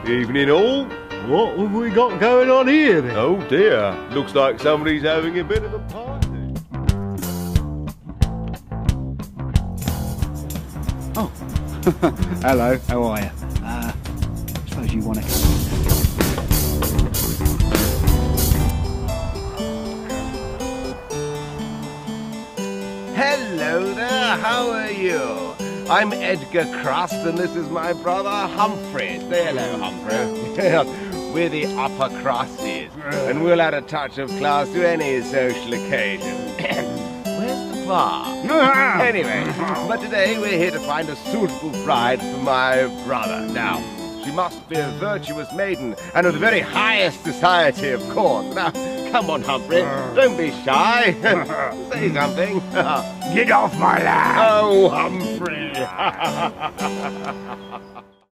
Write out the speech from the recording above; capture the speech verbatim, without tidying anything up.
Evening all. What have we got going on here then? Oh dear, looks like somebody's having a bit of a party. Oh, hello, how are you? Uh, I suppose you want to come. Hello there, how are you? I'm Edgar Crust and this is my brother Humphrey. Say hello, Humphrey. We're the upper crusties and we'll add a touch of class to any social occasion. Where's the bar? Anyway, but today we're here to find a suitable bride for my brother. Now, she must be a virtuous maiden and of the very highest society, of course. Now, come on, Humphrey, don't be shy. Say something. Get off my land! Oh, Humphrey!